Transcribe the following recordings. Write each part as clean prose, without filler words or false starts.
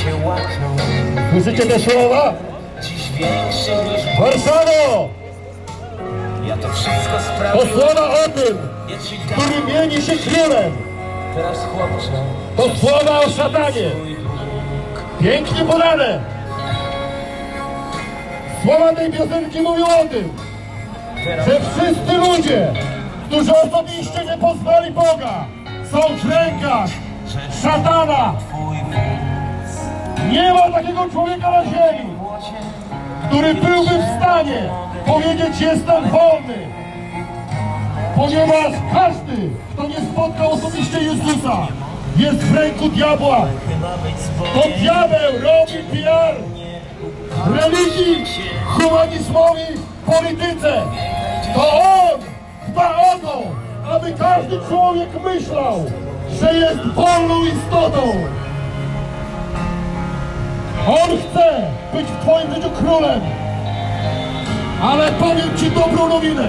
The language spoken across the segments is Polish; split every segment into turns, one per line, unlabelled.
się łapią.
Słyszycie te słowa?
Dziś większy niż
Warszawo!
ja to wszystko
To
sprawiłem.
słowa o tym,
Ja ci
który mieni się królem.
teraz chłopcze.
To słowa o szatanie. Pięknie podane. Słowa tej piosenki mówią o tym, że wszyscy ludzie, którzy osobiście nie poznali Boga, są w rękach szatana. Nie ma takiego człowieka na ziemi, który byłby w stanie powiedzieć: jestem wolny. Ponieważ każdy, kto nie spotkał osobiście Jezusa, jest w ręku diabła. To diabeł robi PR religii, humanizmowi, polityce. To on dba o to, aby każdy człowiek myślał, że jest wolną istotą. On chce być w twoim życiu królem. Ale powiem ci dobrą nowinę.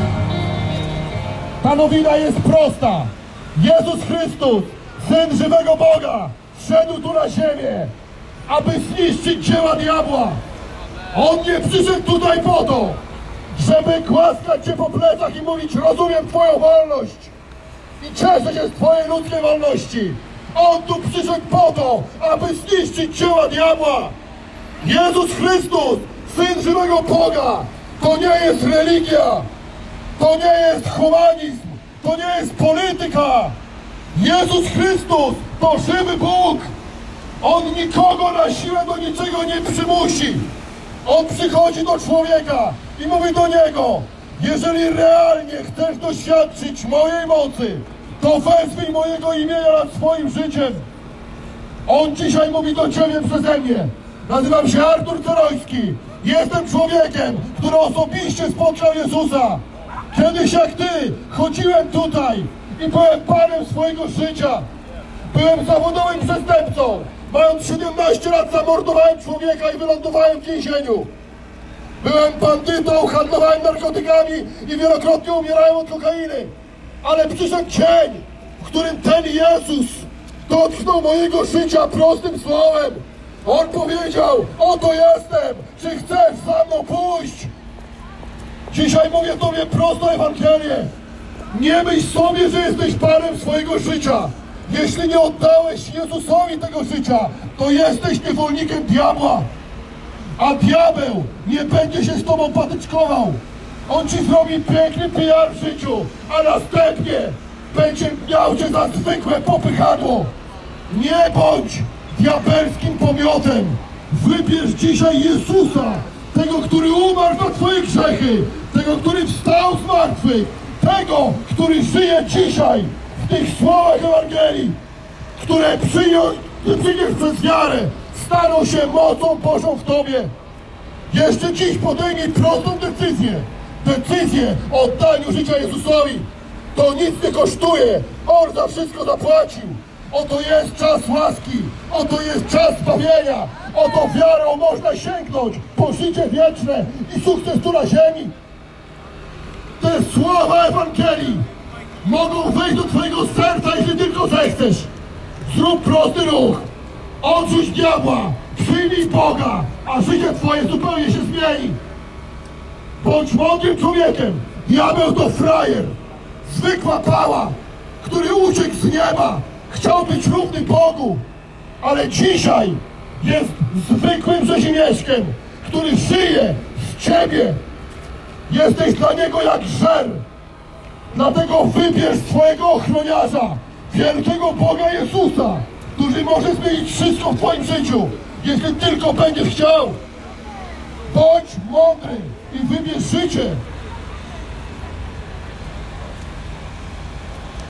Ta nowina jest prosta. Jezus Chrystus, Syn żywego Boga, wszedł tu na ziemię, aby zniszczyć dzieła diabła. On nie przyszedł tutaj po to, żeby głaskać cię po plecach i mówić: rozumiem twoją wolność i cieszę się z twojej ludzkiej wolności. On tu przyszedł po to, aby zniszczyć dzieła diabła. Jezus Chrystus, Syn żywego Boga, to nie jest religia, to nie jest humanizm, to nie jest polityka. Jezus Chrystus to żywy Bóg. On nikogo na siłę do niczego nie przymusi. On przychodzi do człowieka i mówi do niego: jeżeli realnie chcesz doświadczyć mojej mocy, to wezwij mojego imienia nad swoim życiem. On dzisiaj mówi do ciebie przeze mnie. Nazywam się Artur Ceroński. Jestem człowiekiem, który osobiście spotkał Jezusa. Kiedyś jak ty chodziłem tutaj i byłem panem swojego życia. Byłem zawodowym przestępcą. Mając 17 lat zamordowałem człowieka i wylądowałem w więzieniu. Byłem bandytą, handlowałem narkotykami i wielokrotnie umierałem od kokainy. Ale przyszedł dzień, w którym ten Jezus dotknął mojego życia prostym słowem. On powiedział: oto jestem, czy chcesz za mną pójść? Dzisiaj mówię tobie prostą Ewangelię. Nie myśl sobie, że jesteś panem swojego życia. Jeśli nie oddałeś Jezusowi tego życia, to jesteś niewolnikiem diabła. A diabeł nie będzie się z tobą patyczkował. On ci zrobi piękny PR w życiu, a następnie będzie miał cię za zwykłe popychadło. Nie bądź diabelskim pomiotem. Wybierz dzisiaj Jezusa, tego, który umarł za twoje grzechy, tego, który wstał z martwych, tego, który żyje dzisiaj w tych słowach Ewangelii, które przyjdziesz przez wiarę, staną się mocą Bożą w tobie. Jeszcze dziś podejmij prostą decyzję o oddaniu życia Jezusowi. To nic nie kosztuje, On za wszystko zapłacił. Oto jest czas łaski, oto jest czas zbawienia, oto wiarą można sięgnąć po życie wieczne i sukces tu na ziemi. Te słowa Ewangelii mogą wejść do twojego serca, jeśli tylko zechcesz. Zrób prosty ruch, odrzuć diabła, przyjmij Boga, a życie twoje zupełnie się zmieni. Bądź mądrym człowiekiem. Diabeł to frajer, zwykła pała, który uciekł z nieba, chciał być równy Bogu, ale dzisiaj jest zwykłym rzezimieszkiem, który żyje z ciebie. Jesteś dla niego jak żer. Dlatego wybierz swojego ochroniarza, wielkiego Boga Jezusa, który może zmienić wszystko w twoim życiu, jeśli tylko będziesz chciał. Bądź mądry i wybierz życie.